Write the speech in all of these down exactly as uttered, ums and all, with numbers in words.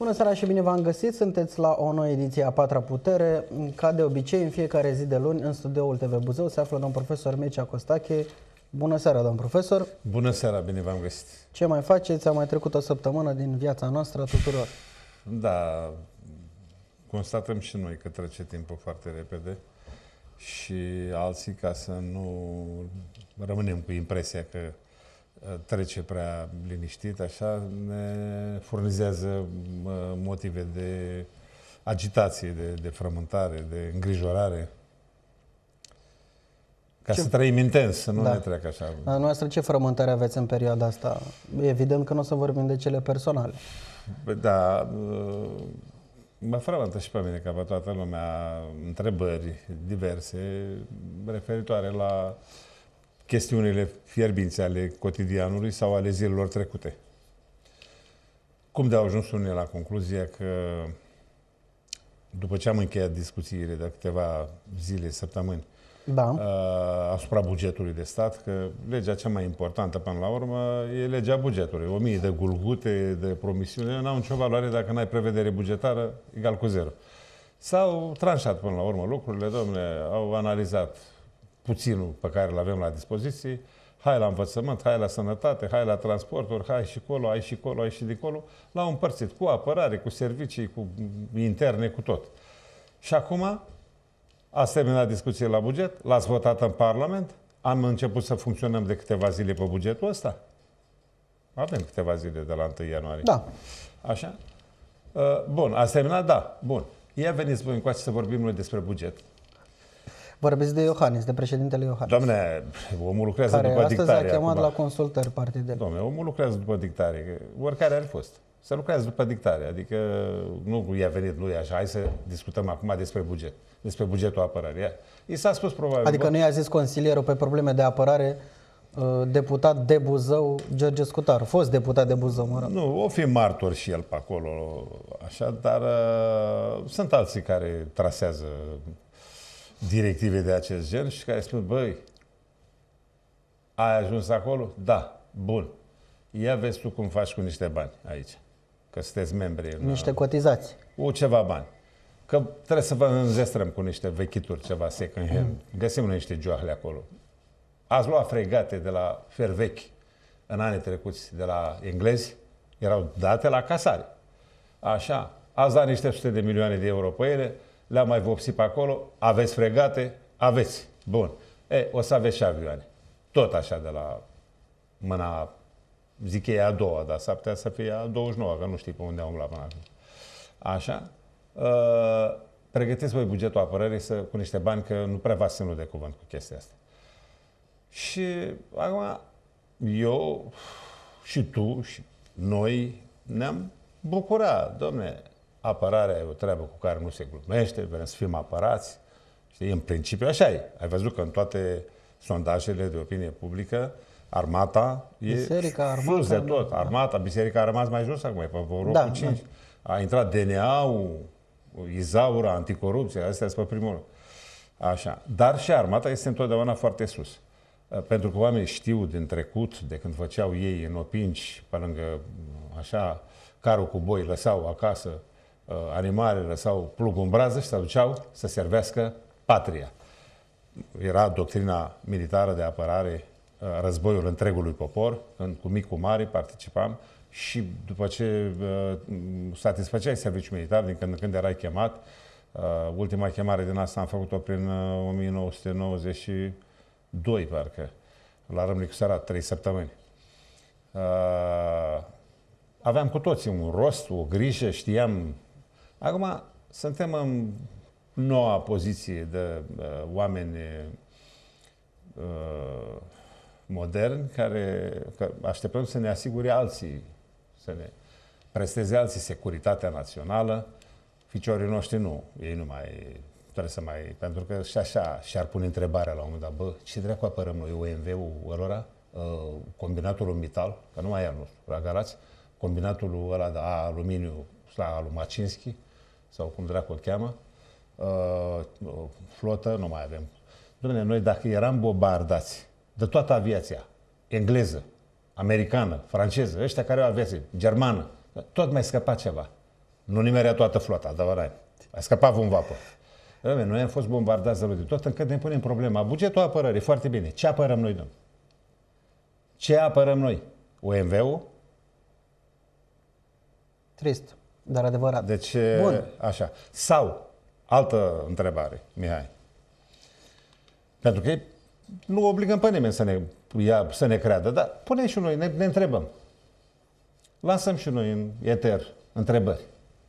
Bună seara și bine v-am găsit! Sunteți la o nouă ediție a Patra Putere. Ca de obicei, în fiecare zi de luni, în studioul T V Buzău se află domn profesor Mircea Costache. Bună seara, domn profesor! Bună seara, bine v-am găsit! Ce mai faceți? A mai trecut o săptămână din viața noastră tuturor. Da, constatăm și noi că trece timpul foarte repede și alții, ca să nu rămânem cu impresia că trece prea liniștit, așa, ne furnizează motive de agitație, de, de frământare, de îngrijorare. Ca ce? Să trăim intens, să nu da. ne treacă așa. Dar noastră ce frământare aveți în perioada asta? Evident că nu o să vorbim de cele personale. Da, mă frământă și pe mine, ca pe toată lumea, întrebări diverse referitoare la chestiunile fierbințe ale cotidianului sau ale zilelor trecute. Cum de au ajuns unii la concluzia că, după ce am încheiat discuțiile de câteva zile, săptămâni, da. asupra bugetului de stat, că legea cea mai importantă până la urmă e legea bugetului. O mie de gulgute, de promisiune, n-au nicio valoare dacă n-ai prevedere bugetară egal cu zero. S-au tranșat până la urmă lucrurile, domnule, au analizat puținul pe care îl avem la dispoziție, hai la învățământ, hai la sănătate, hai la transporturi, hai și colo, hai și colo, hai și dincolo, l-au împărțit cu apărare, cu servicii, cu interne, cu tot. Și acum ați terminat discuție la buget, l-ați votat în Parlament, am început să funcționăm de câteva zile pe bugetul ăsta. Avem câteva zile de la întâi ianuarie. Da. Așa? Bun, ați terminat? Da. Bun. Ia veniți voi încoace să vorbim noi despre buget. Vorbiți de Iohannis, de președintele Iohannis. Doamne, omul lucrează care după dictare. Care astăzi a chemat acum la consultări partidele. Doamne, omul lucrează după dictare. Oricare ar fi fost. Să lucrează după dictare. Adică nu i-a venit lui așa. Hai să discutăm acum despre buget. Despre bugetul apărării. I s-a spus probabil. Adică nu i-a zis consilierul pe probleme de apărare deputat de Buzău, George Scutar. Fost deputat de Buzău, mă rog. Nu, o fi martor și el pe acolo. Așa, dar uh, sunt alții care trasează directive de acest gen și care spun, băi, ai ajuns acolo? Da, bun. Ia vezi tu cum faci cu niște bani aici. Că sunteți membri. În, niște cotizații. Cu ceva bani. Că trebuie să vă înzestrăm cu niște vechituri, ceva second hand. Mm. Găsim niște joahle acolo. Ați luat fregate de la Fervechi în anii trecuți, de la englezi, erau date la casare. Așa. Ați dat niște sute de milioane de euro pe ele, le-am mai vopsit pe acolo, aveți fregate, aveți. Bun. E, o să aveți și avioane. Tot așa de la mâna, zic ei a doua, dar s-ar putea să fie a douăzeci și nouă, că nu știi pe unde am umblat până acum. Așa. Uh, pregătiți voi bugetul apărării să, cu niște bani, că nu prea v-ați ținut de cuvânt cu chestia asta. Și acum eu și tu și noi ne-am bucurat, domne, apărarea e o treabă cu care nu se glumește, vrem să fim apărați. Știi, în principiu așa e. Ai văzut că în toate sondajele de opinie publică, armata e biserica, armata, sus de tot. Armata, biserica a rămas mai jos acum, e pe vorul da, cu cinci. Da. A intrat D N A-ul, Izaura, anticorupție, astea sunt pe primul loc. Așa. Dar și armata este întotdeauna foarte sus. Pentru că oamenii știu din trecut, de când făceau ei în opinci, pe lângă așa, carul cu boi, lăsau acasă animale, lăsau plug în brază și se duceau să servească patria. Era doctrina militară de apărare, războiul întregului popor, când cu mic, cu mare participam și după ce uh, satisfăceai serviciul militar, din când în când erai chemat, uh, ultima chemare din asta am făcut-o prin uh, o mie nouă sute nouăzeci și doi, parcă, la Râmnicu Sărat, trei săptămâni. Uh, aveam cu toții un rost, o grijă, știam. Acum suntem în noua poziție de uh, oameni uh, moderni care că așteptăm să ne asigure alții, să ne presteze alții securitatea națională. Ficiorii noștri nu, ei nu mai trebuie să mai... Pentru că și așa și-ar pune întrebarea la un moment dat, bă, ce dracu apărăm noi, O M V-ul ălora, uh, combinatul Mittal, că nu mai e al nostru, la Galați, combinatul ăla de aluminiu la lui Macinski, sau cum dracu îl cheamă, uh, flotă, nu mai avem. Dom'le, noi dacă eram bombardați de toată aviația, engleză, americană, franceză, ăștia care au aviație, germană, tot mai scăpa ceva. Nu nimerea toată flota, dar a scăpat un vapor. Noi am fost bombardați de tot, încât ne punem problema. Bugetul apărării, foarte bine. Ce apărăm noi, domnule? Ce apărăm noi? O M V-ul? Trist, dar adevărat. Deci, Bun. așa. Sau, altă întrebare, Mihai. Pentru că nu obligăm pe nimeni să ne, ia, să ne creadă, dar punem și noi, ne, ne întrebăm. Lansăm și noi în eter întrebări.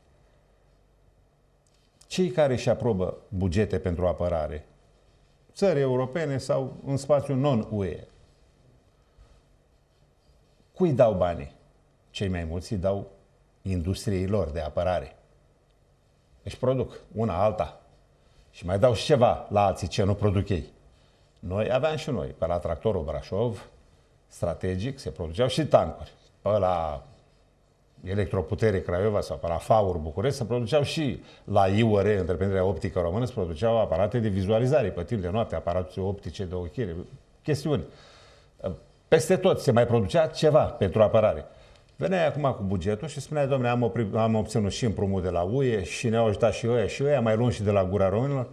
Cei care își aprobă bugete pentru apărare, țări europene sau în spațiul non-U E, cui dau banii? Cei mai mulți îi dau industriei lor de apărare. Își produc una alta. Și mai dau și ceva la alții ce nu produc ei. Noi aveam și noi, pe la tractorul Brașov, strategic, se produceau și tancuri. Pe la Electroputere Craiova sau pe la Faur București se produceau și la I U R, Întreprinderea Optică Română, se produceau aparate de vizualizare pe timp de noapte, aparate optice de ochire, chestiuni. Peste tot se mai producea ceva pentru apărare. Veneai acum cu bugetul și spuneai, domnule, am, opri, am obținut și împrumut de la U E și ne-au ajutat și ăia și ăia, mai luăm și de la Gura Românilor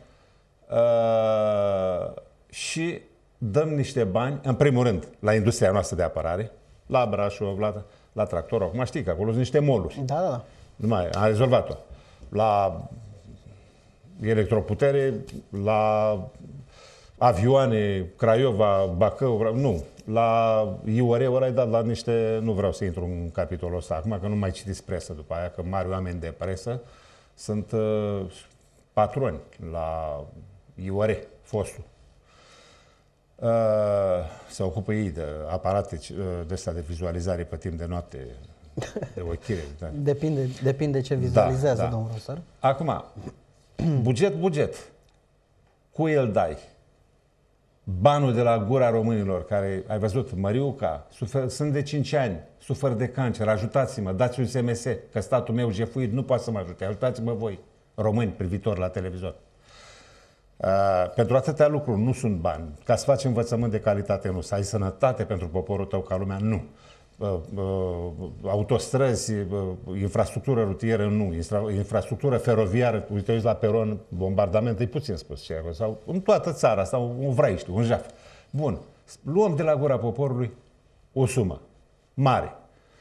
uh, și dăm niște bani, în primul rând, la industria noastră de apărare, la Brașov, la, la tractor. Acum știi că acolo sunt niște moluri. Da, da, da. Numai, am rezolvat-o. La Electroputere, la avioane, Craiova, Bacău, nu. La I U R-ul ăla ai dat la niște, nu vreau să intru în capitolul ăsta acum, că nu mai citiți presă după aia, că mari oameni de presă sunt uh, patroni la I U R, fostul. Uh, se ocupă ei de aparate de astea de vizualizare pe timp de noapte, de ochire. Da. Depinde, depinde ce vizualizează, da, da. domnul Rosar. Acum, buget, buget. Cui îl dai? Banul de la Gura Românilor, care, ai văzut, Măriuca, sufer, sunt de cinci ani, sufer de cancer, ajutați-mă, dați un S M S, că statul meu jefuit nu poate să mă ajute, ajutați-mă voi, români privitori la televizor. Uh, pentru atâtea lucruri nu sunt bani. Ca să faci învățământ de calitate, nu. Să ai sănătate pentru poporul tău ca lumea, nu. Uh, uh, autostrăzi, uh, infrastructură rutieră, nu. Infra, infrastructură feroviară, uite, uiți la peron, bombardament, e puțin spus ce e, sau în toată țara, sau un vraiști, un jaf. Bun. Luăm de la Gura Poporului o sumă mare.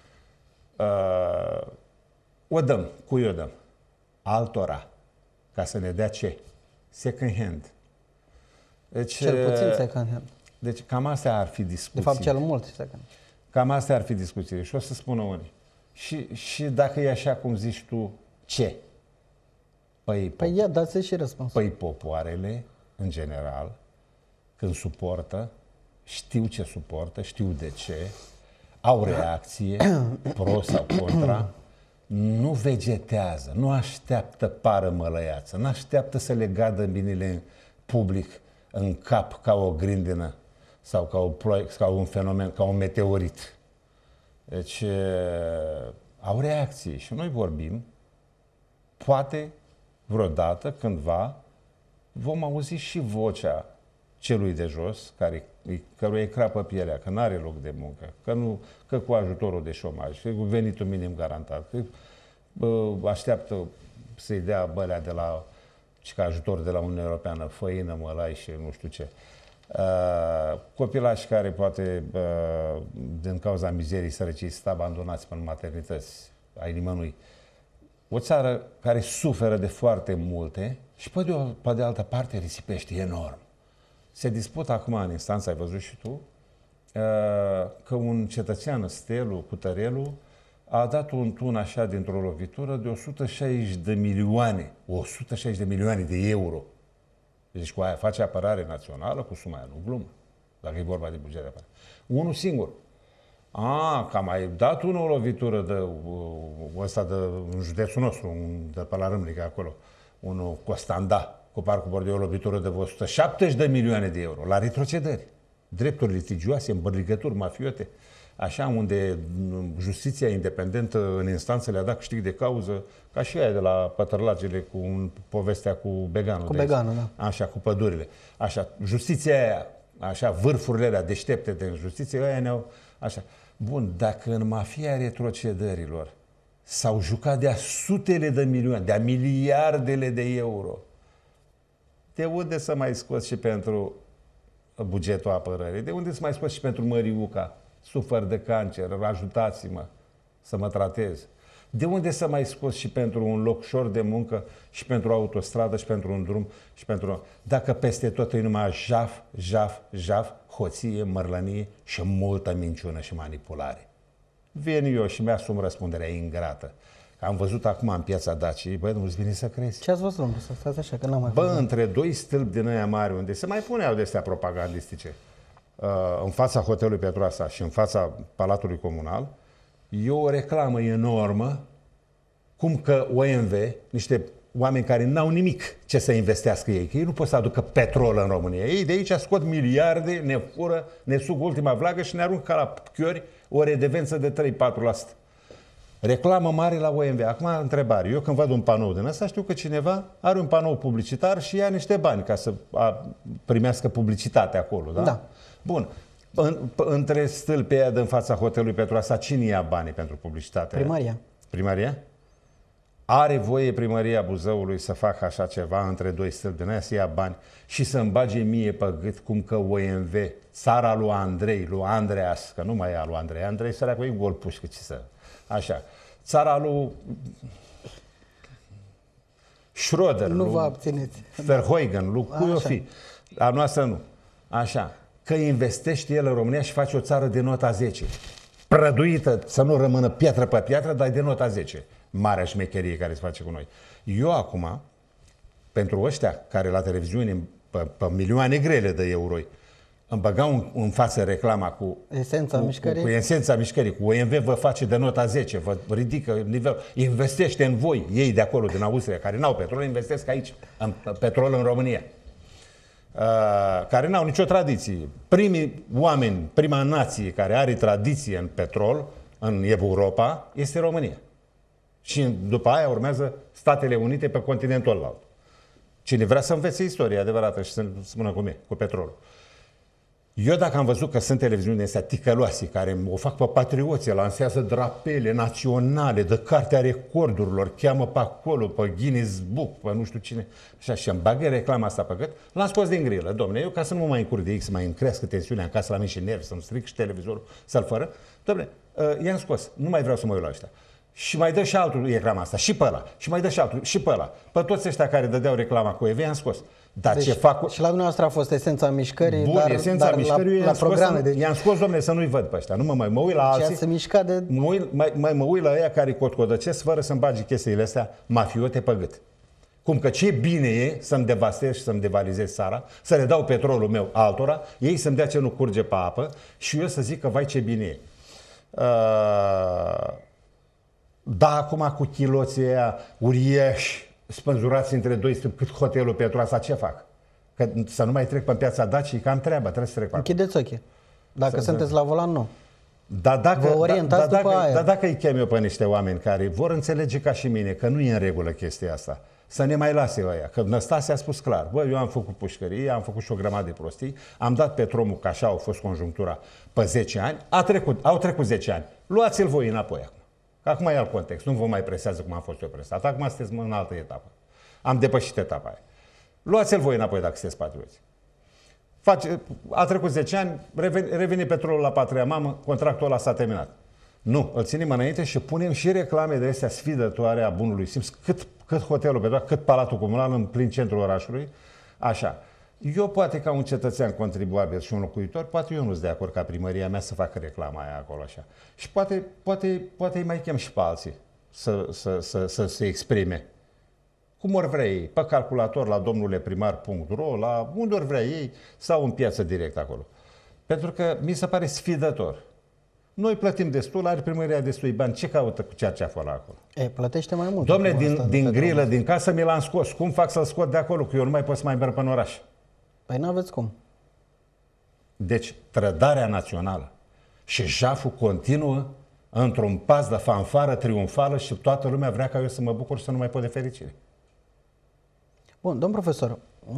Uh, o dăm. Cui o dăm? Altora. Ca să ne dea ce? Second hand. Deci, Cel puțin second hand. Deci cam astea ar fi discuții. De fapt, cel mult second hand. Cam astea ar fi discuțiile. Și o să spună unii. Și, și dacă e așa cum zici tu, ce? Păi, Păi ia, dați și răspunsul. Păi popoarele, în general, când suportă, știu ce suportă, știu de ce, au reacție, pro sau contra, nu vegetează, nu așteaptă pară mălăiață, nu așteaptă să le gadă binele public în cap ca o grindină sau ca, o ploaie, ca un fenomen, ca un meteorit. Deci e, au reacție și noi vorbim, poate vreodată, cândva, vom auzi și vocea celui de jos, care, căruia îi crapă pielea, că nu are loc de muncă, că, nu, că cu ajutorul de șomaj, că cu venitul minim garantat, că bă, așteaptă să-i dea bălea de la, și ca ajutor de la Uniunea Europeană, făină, mălai și nu știu ce. Uh, copilași care poate, uh, din cauza mizerii, sărăciei, sunt abandonați până în maternități, ai nimănui. O țară care suferă de foarte multe și pe de, o, pe de altă parte risipește enorm. Se dispută acum în instanță, ai văzut și tu, că un cetățean, Stelu Cutărelu, a dat un tun așa dintr-o lovitură de o sută șaizeci de milioane, o sută șaizeci de milioane de euro. Deci cu aia face apărare națională, cu suma aia, nu glumă, dacă e vorba de buget de apărare. Unul singur. A, că a mai dat unul o lovitură de ăsta de în județul nostru, un, de pe la Râmnică acolo, unul Costanda, cu Parcul Bordeaux, o lovitură de o sută șaptezeci de milioane de euro, la retrocedări, drepturi litigioase, îmbărligături mafiote, așa unde justiția independentă în instanță le-a dat câștig de cauză, ca și aia de la Pătărlagele cu un, povestea cu Beganul. Cu Beganul, da. Așa, cu pădurile. Așa, justiția aia, așa, vârfurile alea deștepte de justiție, aia ne-au, așa. Bun, dacă în mafia retrocedărilor s-au jucat de-a sutele de milioane, de-a miliardele de euro. De unde să mai scoți și pentru bugetul apărării? De unde să mai scoți și pentru Măriuca? Sufăr de cancer, ajutați-mă să mă tratez. De unde să mai scoți și pentru un loc ușor de muncă, și pentru o autostradă, și pentru un drum, și pentru... Dacă peste tot e numai jaf, jaf, jaf, hoție, mărlănie și multă minciună și manipulare. Vin eu și mi-asum răspunderea ingrată. Am văzut acum în piața Daciei, băi, nu-ți vine să crezi. Ce ați văzut, domnule? Să stați așa, că n-am mai Bă, văzut. între doi stâlpi din aia mari, unde se mai puneau de-astea propagandistice, uh, în fața hotelului Petroasa și în fața Palatului Comunal, e o reclamă enormă, cum că O M V, niște oameni care n-au nimic ce să investească ei, că ei nu pot să aducă petrol în România. Ei de aici scot miliarde, ne fură, ne sug ultima vlagă și ne aruncă ca la chiori o redevență de trei patru la sută. Reclamă mare la O M V. Acum, întrebare. Eu când văd un panou din ăsta, știu că cineva are un panou publicitar și ia niște bani ca să a, primească publicitate acolo, da? Da. Bun. În, între stâlpii aia din fața hotelului Petroasa, cine ia banii pentru publicitate? Primaria. Primaria? Are voie Primăria Buzăului să facă așa ceva între doi stâlpi din aia, să ia bani și să-mi bage mie pe gât cum că O M V, țara lui Andrei, lui Andreas, că nu mai e a lui Andrei, Andrei săracul e gol pușcă, ce să... Așa. Țara lui Schröder, Nu lui vă abțineți. Verheugen, lui cui o fi. A noastră nu. Așa. Că investește el în România și face o țară de nota zece. Prăduită, să nu rămână piatră pe piatră, dar de nota zece. Marea șmecherie care se face cu noi. Eu acum, pentru ăștia care la televiziune, pe, pe milioane grele de euro, îmi băgau în, în față reclama cu Esența cu, mișcării. Cu, cu esența mișcării. Cu O M V vă face de nota zece, vă ridică nivel, investește în voi, ei de acolo, din Austria, care n-au petrol, investesc aici, în petrol în România. Uh, care n-au nicio tradiție. Primii oameni, prima nație care are tradiție în petrol, în Europa, este România. Și după aia urmează Statele Unite pe continentul ălalt. Cine vrea să învețe istoria adevărată și să spună cum e, cu petrolul. Eu dacă am văzut că sunt televiziuni astea ticăloase, care o fac pe patrioție, lansează drapele naționale, de cartea recordurilor, cheamă pe acolo, pe Guinness Book, pe nu știu cine, așa, și îmi bagă reclama asta pe gât, l-am scos din grilă. Dom'le, eu ca să nu mă mai încurc de X, să mai îmi crească tensiunea în casă la mine și nervi, să-mi stric și televizorul, să-l fără, dom'le, uh, i-am scos, nu mai vreau să mă uit la ăștia. Și mai dă și altul reclama asta, și pe ăla, și mai dă și altul, și pe ăla. Pe toți ăștia care dădeau reclama cu E V i-am scos. Dar deci, ce fac... Și la dumneavoastră a fost esența mișcării, Bun, dar, esența dar mișcării, la, la programe. Scos, De... i-am scos, domnule, să nu-i văd pe ăștia. Nu mă mai mă uit la alții. Se mișca de... Mă uit, mai, mai mă uit la ăia care cotcodăcesc fără să-mi bage chestiile astea mafiote pe gât. Cum că ce bine e să-mi devastez și să-mi devalizez țara, să le dau petrolul meu altora, ei să-mi dea ce nu curge pe apă și eu să zic că vai ce bine e. Uh... Da, acum cu chiloții aia uriași, spânzurați între doi stâlpi, cât hotelul Petroasa, ce fac? Că să nu mai trec pe piața Daciei, că am treabă, trebuie să trec pe acolo. Închideți ochii. Dacă Să sunteți la volan, nu. Dar dacă, Vă orientați da, da, după dacă, aia. da, dacă îi chem eu pe niște oameni care vor înțelege ca și mine că nu e în regulă chestia asta, să ne mai lase ăia. Că Năstase a spus clar, bă, eu am făcut pușcărie, am făcut și o grămadă de prostii, am dat petromul, că așa a fost conjunctura, pe zece ani, a trecut, au trecut zece ani. Luați-l voi înapoi acum. Acum e alt context, nu vă mai presează cum am fost eu presat. Acum sunteți în altă etapă. Am depășit etapa aia. Luați-l voi înapoi dacă sunteți patrioți. Face, a trecut zece ani, reveni, reveni petrolul la patria mamă, contractul ăla s-a terminat. Nu, îl ținem înainte și punem și reclame de astea sfidătoare a bunului simț, cât, cât hotelul Petroasa, cât Palatul Comunal în plin centrul orașului. Așa. Eu poate ca un cetățean contribuabil și un locuitor, poate eu nu sunt de acord ca primăria mea să facă reclama aia acolo așa. Și poate, poate, poate îi mai chem și pe alții să, să, să, să se exprime. Cum ori vrea ei, pe calculator la domnule primar punct ro, la unde ori vrea ei, sau în piață direct acolo. Pentru că mi se pare sfidător. Noi plătim destul, are primăria destui bani, ce caută cu cerceaful ăla acolo? E, plătește mai mult. Dom'le, din, din grilă, din casă mi l-am scos. Cum fac să-l scot de acolo? Că eu nu mai pot să mai merg pe în oraș. Păi n-aveți cum. Deci, trădarea națională și jaful continuă într-un pas de fanfară triumfală și toată lumea vrea ca eu să mă bucur și să nu mai pot de fericire. Bun, domn profesor,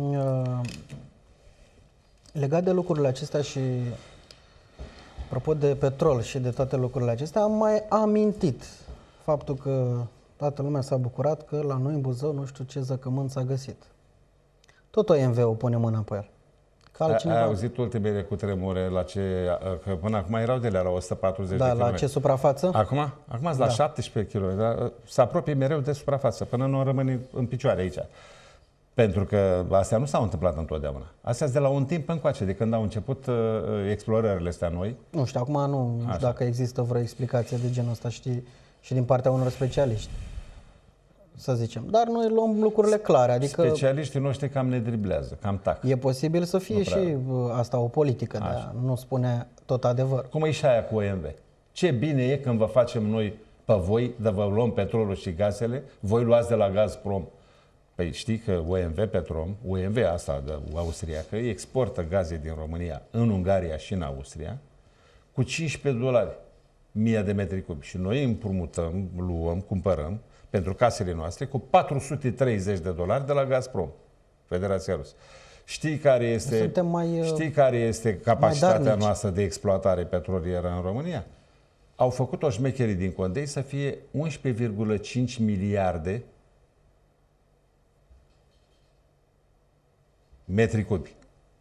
legat de lucrurile acestea și apropo de petrol și de toate lucrurile acestea, am mai amintit faptul că toată lumea s-a bucurat că la noi în Buzău nu știu ce zăcământ s-a găsit. Tot O M V-ul pune mâna pe el. Ai auzit ultimele cutremure la ce, că până acum erau de la o sută patruzeci da, de kilometri. La ce suprafață? Acum? Acum sunt la da. șaptesprezece kilometri. Se apropie mereu de suprafață, până nu rămâne în picioare aici. Pentru că astea nu s-au întâmplat întotdeauna. Astea sunt de la un timp încoace, de când au început uh, explorările astea noi. Nu știu, acum nu știu dacă există vreo explicație de genul ăsta, știi, și din partea unor specialiști, să zicem. Dar noi luăm lucrurile clare. Adică specialiștii noștri cam ne driblează, cam tac. E posibil să fie și asta o politică, dar nu spune tot adevăr. Cum e și aia cu O M V? Ce bine e când vă facem noi pe voi, de vă luăm petrolul și gazele, voi luați de la Gazprom. Păi știi că O M V Petrom, O M V asta de austriacă, exportă gaze din România în Ungaria și în Austria cu cincisprezece dolari mie de metri cubi. Și noi împrumutăm, luăm, cumpărăm pentru casele noastre cu patru sute treizeci de dolari de la Gazprom, Federația Rusă. Știi care este, mai, știi care este capacitatea noastră de exploatare petrolieră în România? Au făcut o șmecherie din condei să fie unsprezece virgulă cinci miliarde metri cubi.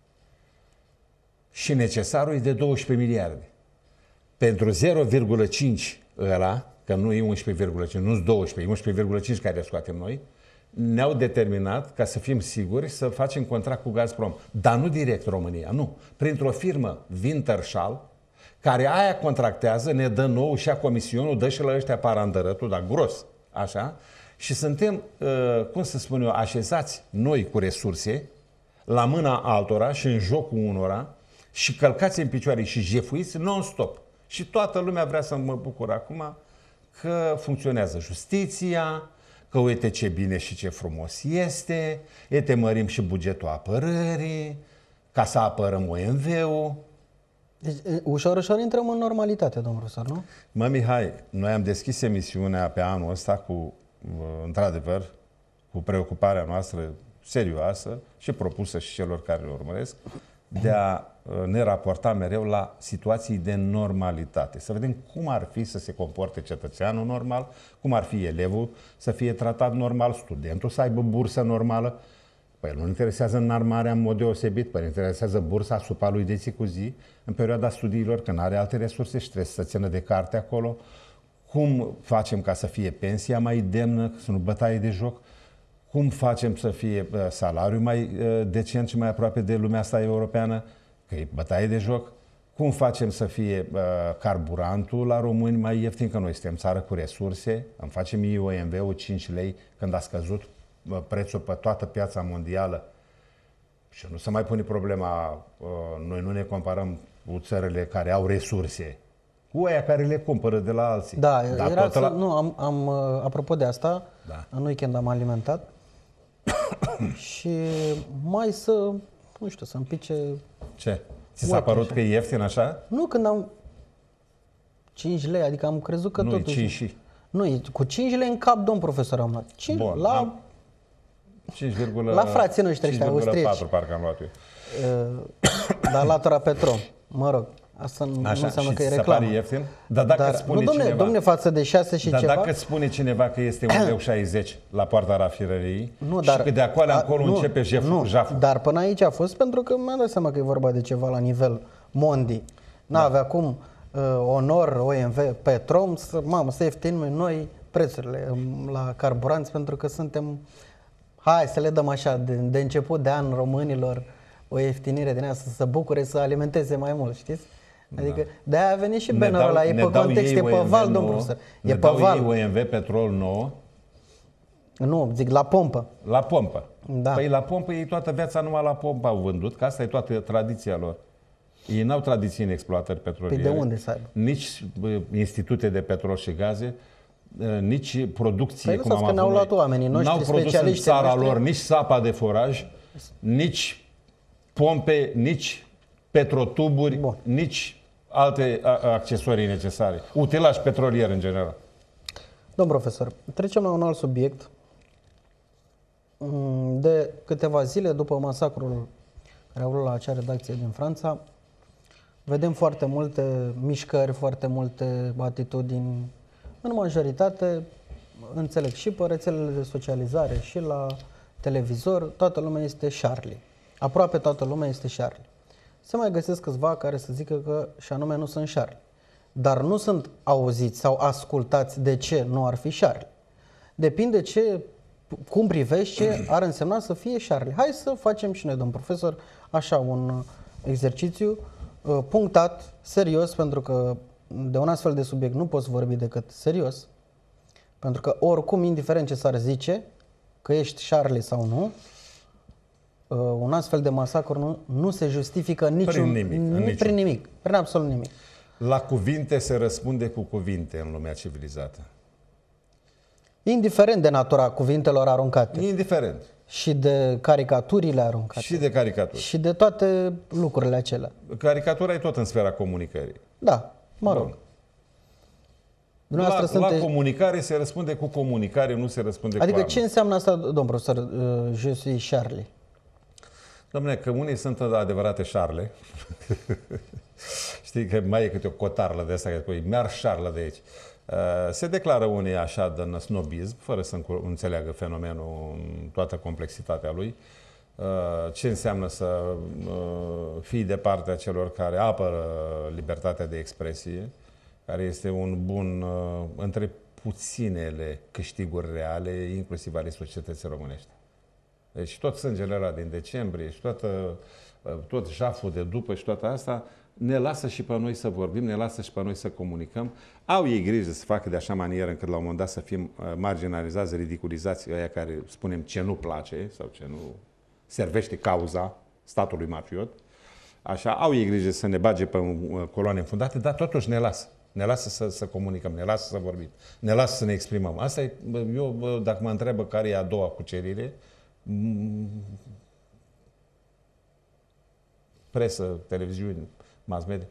Și necesarul e de douăsprezece miliarde. Pentru zero virgulă cinci ăla, că nu e unsprezece virgulă cinci, nu-s doisprezece, e unsprezece virgulă cinci care le scoatem noi, ne-au determinat, ca să fim siguri, să facem contract cu Gazprom. Dar nu direct România, nu. Printr-o firmă, Wintershall, care aia contractează, ne dă nou și a comisionul, dă și la ăștia parandărătul, dar gros, așa, și suntem, cum să spun eu, așezați noi cu resurse, la mâna altora și în jocul unora și călcați în picioare și jefuiți non-stop. Și toată lumea vrea să mă bucur acum că funcționează justiția, că uite ce bine și ce frumos este, uite mărim și bugetul apărării, ca să apărăm O M V-ul. Deci, ușor, ușor intrăm în normalitate, domnul profesor, nu? Mă, Mihai, noi am deschis emisiunea pe anul ăsta cu, într-adevăr, cu preocuparea noastră serioasă și propusă și celor care le urmăresc, de a ne raporta mereu la situații de normalitate. Să vedem cum ar fi să se comporte cetățeanul normal, cum ar fi elevul să fie tratat normal, studentul să aibă bursă normală. Păi nu interesează înarmarea în mod deosebit, păi interesează bursa asupra lui de zi cu zi, în perioada studiilor, când are alte resurse și trebuie să țină de carte acolo. Cum facem ca să fie pensia mai demnă, să nu bătaie de joc? Cum facem să fie uh, salariul mai uh, decent și mai aproape de lumea asta europeană, că e bătaie de joc? Cum facem să fie uh, carburantul la români mai ieftin, că noi suntem țară cu resurse, îmi facem I O M V-ul cinci lei când a scăzut uh, prețul pe toată piața mondială și nu se mai pune problema, uh, noi nu ne comparăm cu țările care au resurse, cu aia care le cumpără de la alții. Da, Dar era să, la... nu, am, am, apropo de asta, da. În weekend am alimentat și mai să, nu știu, să împice... Ce? Ți s-a părut așa că e ieftin așa? Nu, când am cinci lei, adică am crezut că nu, totuși... cinci și... Nu, cu cinci lei în cap, domn profesor, am luat. cinci, Bun, la... am cinci, la frații noștri ăștia, austrieci. cinci virgulă patru parcă am luat eu. Uh, la latura Petrom, mă rog. Asta nu, așa, nu înseamnă și că e se reclamă. pare ieftin? Dar dacă Dar, spune nu, domne, cineva... domne, față de șase și dar ceva... Dar dacă îți spune cineva că este un leu șaizeci la poarta rafierăriei nu, dar, și că de acolo încolo nu, începe jeful, nu, jaful. Dar până aici a fost pentru că mi-am dat seama că e vorba de ceva la nivel mondi. N-avea da. cum uh, onor, O M V, Petrom, să, mamă, să ieftinim noi prețurile um, la carburanți pentru că suntem... Hai să le dăm așa, de, de început de an românilor, o ieftinire din aia să se bucure, să alimenteze mai mult, știți? Adică da. de-aia a venit și bannerul ăla, e pe context, e pe val, domnul profesor. E pe val. Ne dau ei O M V petrol nouă? Nu, zic la pompă. La pompă. Da. Păi la pompă ei toată viața numai la pompă au vândut, că asta e toată tradiția lor. Ei n-au tradiții în exploatări petroliere. Păi de unde să aibă? Nici institute de petrol și gaze, nici producție, păi cum am avut ne-au luat oamenii noștri, n-au produs în țara noștri. lor nici sapa de foraj, nici pompe, nici petrotuburi, Bun. nici alte accesorii necesare. Utilaj petrolier în general. Domn profesor, trecem la un alt subiect. De câteva zile după masacrul care a avut la acea redacție din Franța, vedem foarte multe mișcări, foarte multe atitudini în majoritate, înțeleg, și pe rețelele de socializare și la televizor, toată lumea este Charlie. Aproape toată lumea este Charlie. Se mai găsesc câțiva care să zică că și anume nu sunt Charlie. Dar nu sunt auziți sau ascultați de ce nu ar fi Charlie. Depinde ce, cum privești, ce ar însemna să fie Charlie. Hai să facem și noi, domn profesor, așa un exercițiu uh, punctat, serios, pentru că de un astfel de subiect nu poți vorbi decât serios. Pentru că oricum, indiferent ce s-ar zice, că ești Charlie sau nu, uh, un astfel de masacru nu, nu se justifică niciun, prin nimic, nici prin nimic, prin absolut nimic. La cuvinte se răspunde cu cuvinte în lumea civilizată. Indiferent de natura cuvintelor aruncate. Indiferent. Și de caricaturile aruncate. Și de caricaturi. Și de toate lucrurile acelea. Caricatura e tot în sfera comunicării. Da, mă rog. La, la comunicare se răspunde cu comunicare, nu se răspunde adică cu armă. Ce înseamnă asta, domn profesor, uh, je suis Charlie? Dom'le, că unii sunt adevărate șarle. Știi că mai e câte o cotarlă de asta, că spui, mi-ar șarlă de aici. Uh, se declară unii așa de snobism, fără să înțeleagă fenomenul în toată complexitatea lui. Uh, ce înseamnă să uh, fii de partea celor care apără libertatea de expresie, care este un bun uh, între puținele câștiguri reale, inclusiv ale societății românești. Deci tot sângele ăla din decembrie și toată, tot jaful de după și toată asta ne lasă și pe noi să vorbim, ne lasă și pe noi să comunicăm. Au ei grijă să facă de așa manieră încât la un moment dat să fim marginalizați, ridiculizați, aia care spunem ce nu place sau ce nu servește cauza statului mafiot. Așa, au ei grijă să ne bage pe coloane înfundate, dar totuși ne lasă. Ne lasă să, să comunicăm, ne lasă să vorbim, ne lasă să ne exprimăm. Asta e, eu, dacă mă întreabă care e a doua cucerire, presă, televiziuni, mass media,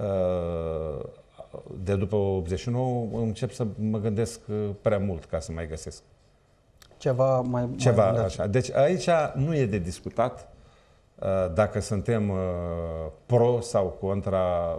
de după optzeci și nouă încep să mă gândesc prea mult ca să mai găsesc. Ceva mai... Ceva mai așa. Deci aici nu e de discutat dacă suntem pro sau contra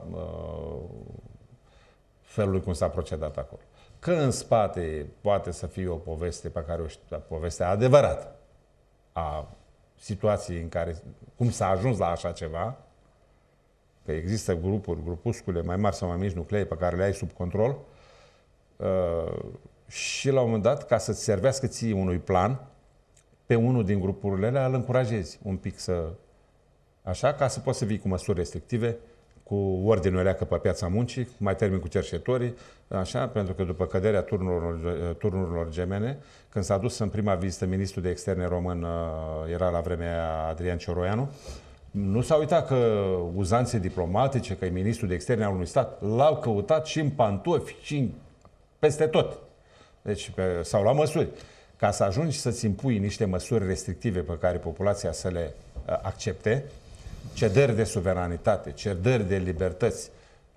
felului cum s-a procedat acolo. Că în spate poate să fie o poveste pe care o știu, povestea adevărată a situației în care, cum s-a ajuns la așa ceva, că există grupuri, grupuscule mai mari sau mai mici nuclee pe care le ai sub control uh, și la un moment dat, ca să-ți servească ție unui plan, pe unul din grupurile alea îl încurajezi un pic să... Așa, ca să poți să vii cu măsuri restrictive, cu ordinul leacă pe piața muncii, mai termin cu cerșetorii, așa, pentru că după căderea turnurilor, turnurilor gemene, când s-a dus în prima vizită ministrul de externe român, era la vremea Adrian Cioroianu, nu s-a uitat că uzanțe diplomatice, că e ministrul de externe al unui stat, l-au căutat și în pantofi, și în... peste tot. Deci s-au luat măsuri. Ca să ajungi să-ți impui niște măsuri restrictive pe care populația să le accepte, cedări de suveranitate, cedări de libertăți,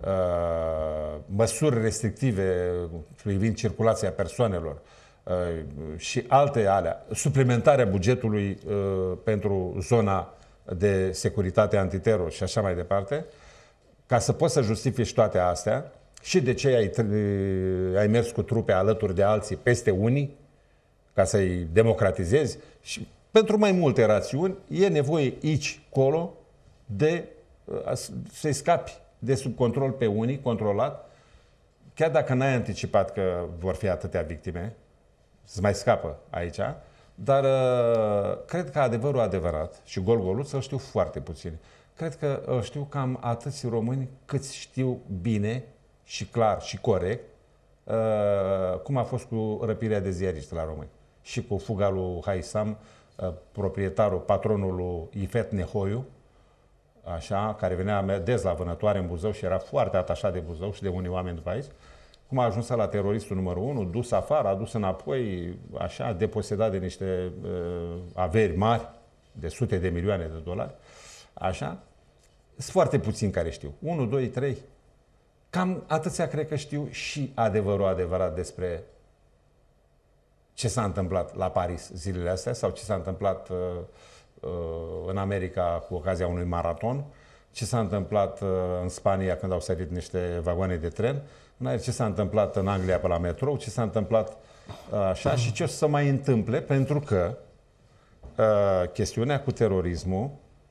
măsuri restrictive privind circulația persoanelor și alte alea, suplimentarea bugetului pentru zona de securitate antiteror și așa mai departe, ca să poți să justifici toate astea și de ce ai, ai mers cu trupe alături de alții peste unii, ca să-i democratizezi și pentru mai multe rațiuni e nevoie aici, colo, de să-i scapi de sub control pe unii, controlat, chiar dacă n-ai anticipat că vor fi atâtea victime, să mai scapă aici, dar cred că adevărul adevărat și gol-golul să știu foarte puțin. Cred că știu cam atâți români câți știu bine și clar și corect cum a fost cu răpirea de ziariști la români și cu fuga lui Haisam, proprietarul, patronul lui Ifet Nehoiu, așa, care venea des la vânătoare în Buzău și era foarte atașat de Buzău și de unii oameni după aici, cum a ajuns la teroristul numărul unu, dus afară, adus înapoi, așa, deposedat de niște uh, averi mari, de sute de milioane de dolari, așa. Sunt foarte puțini care știu. unu, doi, trei. Cam atâția cred că știu și adevărul adevărat despre ce s-a întâmplat la Paris zilele astea sau ce s-a întâmplat uh, uh, în America cu ocazia unui maraton ce s-a întâmplat uh, în Spania când au sărit niște vagoane de tren, în aer, ce s-a întâmplat în Anglia pe la metrou, ce s-a întâmplat uh, așa și ce o să se mai întâmple, pentru că uh, chestiunea cu terorismul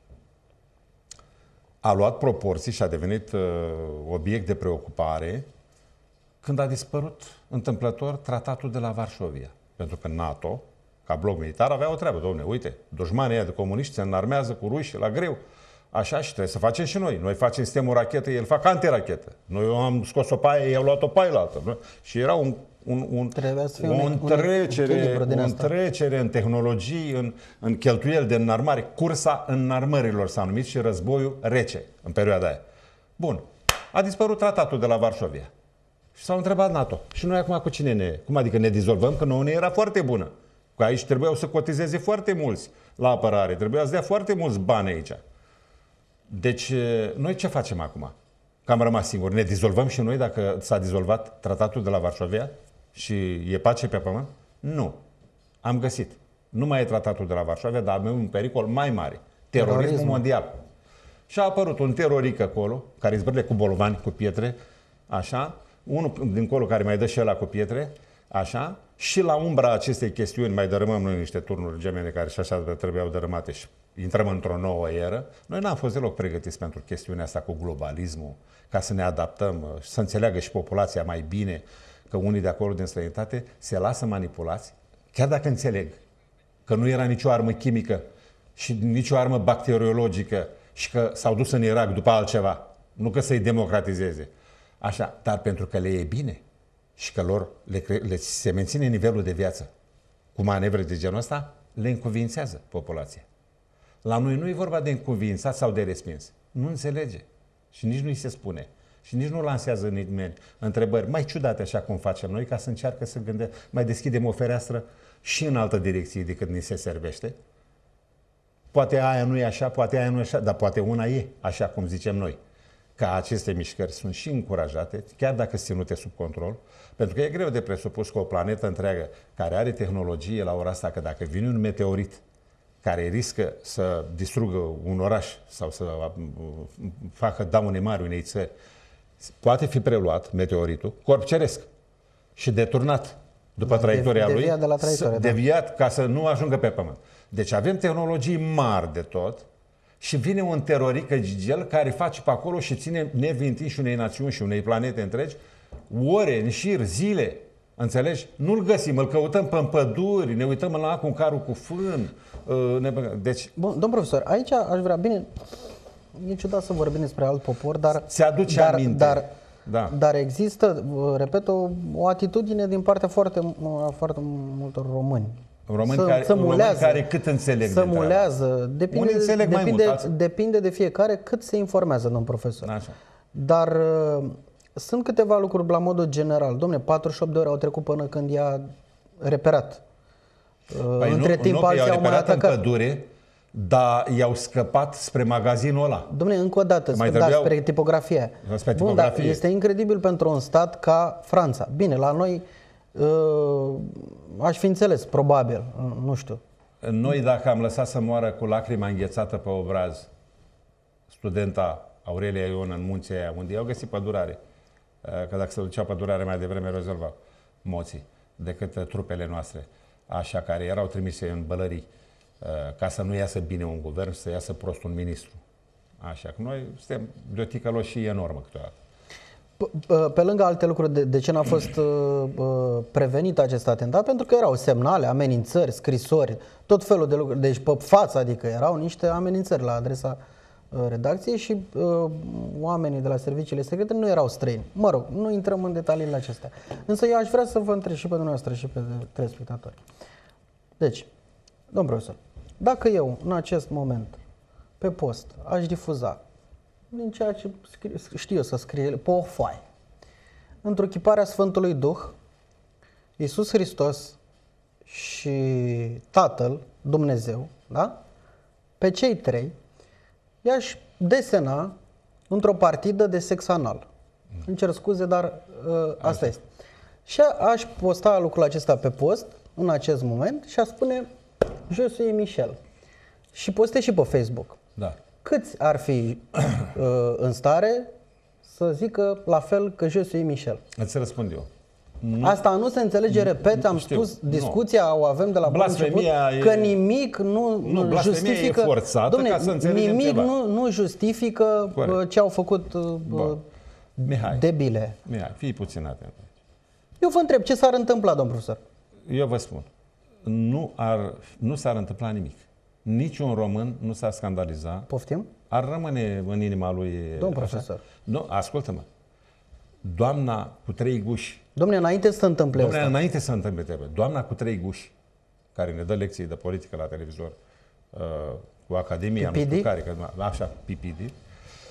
a luat proporții și a devenit uh, obiect de preocupare când a dispărut întâmplător tratatul de la Varșovia. Pentru că NATO, ca bloc militar, avea o treabă. Dom'le, uite, dușmanii ăia de comuniști se înarmează cu ruși la greu. Așa și trebuie să facem și noi. Noi facem sistemul rachetă, el fac antirachetă. Noi am scos o paie, ei au luat o paie la altă. Și era un, un, un, o întrecere, o întrecere în tehnologii, în, în cheltuieli de înarmare. Cursa înarmărilor s-a numit și războiul rece în perioada aia. Bun. A dispărut tratatul de la Varșovia. Și s-au întrebat NATO. Și noi acum cu cine ne... Cum adică ne dizolvăm? Că nouă ne era foarte bună. Că aici trebuiau să cotizeze foarte mulți la apărare. Trebuia să dea foarte mulți bani aici. Deci, noi ce facem acum? Că am rămas singuri. Ne dizolvăm și noi dacă s-a dizolvat tratatul de la Varșovia și e pace pe pământ? Nu. Am găsit. Nu mai e tratatul de la Varșovia, dar avem un pericol mai mare. Terorismul Terorism. mondial. Și a apărut un teroric acolo, care zbârle cu bolovani, cu pietre, așa, unul dincolo care mai dă și ăla cu pietre, așa, și la umbra acestei chestiuni mai dărâmăm noi niște turnuri gemene care și așa trebuiau dărâmate și intrăm într-o nouă eră. Noi n-am fost deloc pregătiți pentru chestiunea asta cu globalismul, ca să ne adaptăm, să înțeleagă și populația mai bine că unii de acolo din străinătate se lasă manipulați, chiar dacă înțeleg că nu era nicio armă chimică și nicio armă bacteriologică și că s-au dus în Irak după altceva, nu că să-i democratizeze. Așa, dar pentru că le e bine și că lor le, le se menține nivelul de viață cu manevre de genul ăsta, le încuvințează populația. La noi nu e vorba de încuvințat sau de respins. Nu înțelege și nici nu-i se spune. Și nici nu lansează nimeni întrebări mai ciudate așa cum facem noi, ca să încearcă să gândească, mai deschidem o fereastră și în altă direcție decât ni se servește. Poate aia nu e așa, poate aia nu e așa, dar poate una e așa cum zicem noi. Ca aceste mișcări sunt și încurajate, chiar dacă sunt ținute sub control, pentru că e greu de presupus că o planetă întreagă care are tehnologie la ora asta, că dacă vine un meteorit care riscă să distrugă un oraș sau să facă daune mari unei țări, poate fi preluat meteoritul, corp ceresc, și deturnat după da, traiectoria de, lui, deviat, de la traiectorie, da. deviat ca să nu ajungă pe pământ. Deci avem tehnologii mari de tot și vine un terorică gigel care face pe acolo și ține nevintiși unei națiuni și unei planete întregi ore, în șir, zile. Înțelegi? Nu-l găsim, îl căutăm pe păduri, ne uităm la cu un carul cu fân. Deci... Bun, domn profesor, aici aș vrea, bine, e ciudat să vorbim despre alt popor, dar... Se aduce dar, aminte. Dar, da. dar există, repet, o, o atitudine din partea foarte, foarte multor români. Români, să, care, să mulează, români care cât înțeleg să mulează, depinde, înțeleg depinde, mai mult, depinde de fiecare cât se informează, domn profesor. Așa. Dar uh, sunt câteva lucruri la modul general. Dom'le, patruzeci și opt de ore au trecut până când i-a reperat. Uh, păi între nu, timp nu, alții i-au au mai reperat atacat. în pădure, dar i-au scăpat spre magazinul ăla. Dom'le, încă o dată, mai da, trebuiau... spre tipografie. Spre Bun, tipografie. dar este incredibil pentru un stat ca Franța. Bine, la noi uh, aș fi înțeles, probabil, nu știu. Noi, dacă am lăsat să moară cu lacrima înghețată pe obraz studenta Aurelia Ion în munții aia, unde i-au găsit pădurare, că dacă se duceau pădurare mai devreme, rezolvau moții, decât trupele noastre, așa, care erau trimise în bălării, ca să nu iasă bine un guvern, să iasă prost un ministru. Așa că noi suntem de o ticăloșie enormă câteodată. Pe lângă alte lucruri, de, de ce n-a fost uh, prevenit acest atentat? Pentru că erau semnale, amenințări, scrisori, tot felul de lucruri. Deci pe față, adică erau niște amenințări la adresa uh, redacției și uh, oamenii de la serviciile secrete nu erau străini. Mă rog, nu intrăm în detaliile acestea. Însă eu aș vrea să vă întreb și pe dumneavoastră și pe telespectatori. Deci, domn profesor, dacă eu în acest moment pe post aș difuza din ceea ce știu eu să scrie pe o foaie, întruchiparea Sfântului Duh, Iisus Hristos și Tatăl, Dumnezeu, da? Pe cei trei i-aș desena într-o partidă de sex anal. Îmi cer scuze, dar uh, asta Așa. este. Și aș posta lucrul acesta pe post în acest moment și a spune Je suis Michel. Și postez și pe Facebook. Da. câți ar fi uh, în stare să zică la fel că je suis Michel? Îți răspund eu. Nu, Asta nu se înțelege, repet, am știu, spus, discuția nu. o avem de la bun început, e... că nimic nu, nu justifică, e forțată, domne, ca să înțelegem nimic ceva. nu, nu justifică Corect. ce au făcut uh, Mihai, debile. Mihai, fii puțin atent. Eu vă întreb, ce s-ar întâmpla, domn profesor? Eu vă spun, nu, ar, nu s-ar întâmpla nimic. Niciun român nu s-ar scandaliza. Poftim? Ar rămâne în inima lui... Domn profesor. Nu, ascultă-mă. Doamna cu trei guși. Dom'le, înainte să se întâmple Dom'le, asta. înainte să se întâmple trebuie. Doamna cu trei guși, care ne dă lecții de politică la televizor, uh, cu Academia, P P D? nu știu care, că, așa, P P D, uh,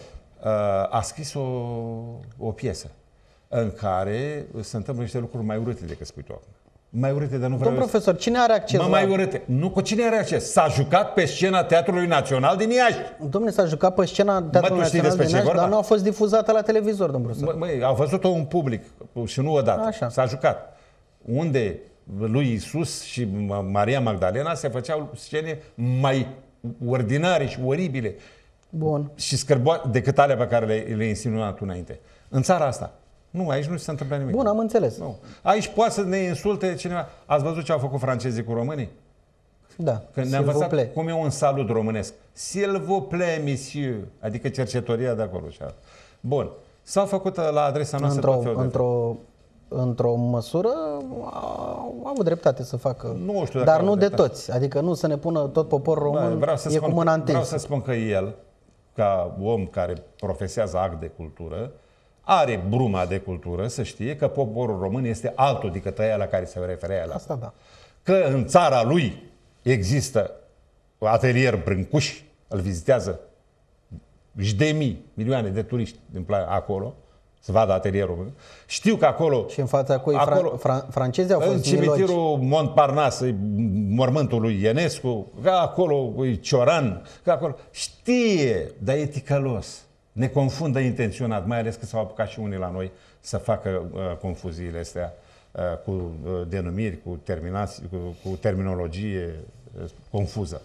a scris o, o piesă în care se întâmplă niște lucruri mai urâte decât spui tu acum. Mai urâte, dar nu vreau... Domn profesor, cine are acces mă, la... mai urâte. Nu, cu cine are acces? S-a jucat pe scena Teatrului Național din Iași. Dom'le, s-a jucat pe scena Teatrului Național din Iași, dar nu a fost difuzată la televizor, domn profesor. Măi, a văzut-o un public și nu odată. Așa. S-a jucat. Unde lui Iisus și Maria Magdalena se făceau scene mai ordinare și oribile. Bun. Și scârboase decât alea pe care le, le insinuat tu înainte. În țara asta. Nu, aici nu se întâmplă nimic. Bun, am înțeles. Nu. Aici poate să ne insulte cineva. Ați văzut ce au făcut francezii cu românii? Da. Că ne-a învățat cum e un salut românesc. S'il vous plaît, monsieur. Adică cercetoria de acolo. Bun. S-au făcut la adresa noastră într-o, tot felul de... într-o, într-o măsură au avut dreptate să facă. Nu știu dacă dar au nu de dreptate. toți. Adică nu să ne pună tot poporul român, vreau să e spun, cu mâna Vreau întinsă. să spun că el, ca om care profesează act de cultură, are bruma de cultură să știe că poporul român este altul decât aia la care se referea la. Asta da. Că în țara lui există atelier Brâncuș, îl vizitează și de mii, milioane de turiști din plan acolo, să vadă atelierul. Știu că acolo... Și în fața cui acolo, fran- francezii au fost în cimitirul Montparnasse, mormântul lui Ionescu, că acolo e Cioran, că acolo... Știe, dar e ticălos. Ne confundă intenționat, mai ales că s-au apucat și unii la noi să facă uh, confuziile astea uh, cu uh, denumiri, cu, terminații, cu, cu terminologie uh, confuză.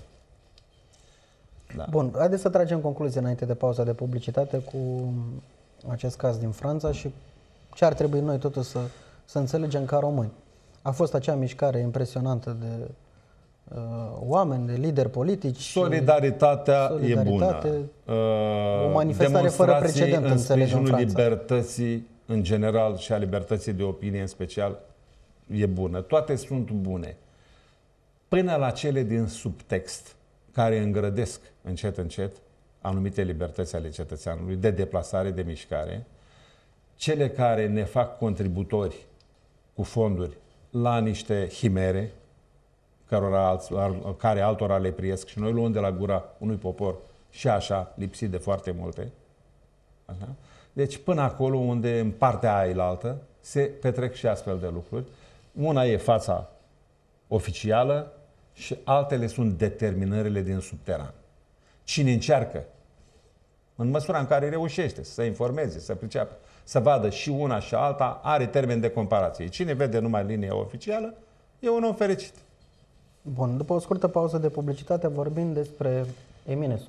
Da. Bun, haideți să tragem concluzie înainte de pauza de publicitate cu acest caz din Franța și ce ar trebui noi totuși să, să înțelegem ca români. A fost acea mișcare impresionantă de uh, oameni, de lideri politici. Solidaritatea solidaritate, e bună. Uh, o manifestare fără precedent, în sprijinul în libertății în general și a libertății de opinie în special e bună. Toate sunt bune. Până la cele din subtext, care îngrădesc încet, încet anumite libertăți ale cetățeanului de deplasare, de mișcare, cele care ne fac contributori cu fonduri la niște chimere, cărora, care altora le priesc și noi luăm de la gura unui popor și așa, lipsit de foarte multe. Așa? Deci până acolo unde în partea ailaltă se petrec și astfel de lucruri. Una e fața oficială și altele sunt determinările din subteran. Cine încearcă, în măsura în care reușește să se informeze, să priceapă, să vadă și una și alta, are termen de comparație. Cine vede numai linia oficială, e un om fericit. Bun, după o scurtă pauză de publicitate vorbim despre Eminescu.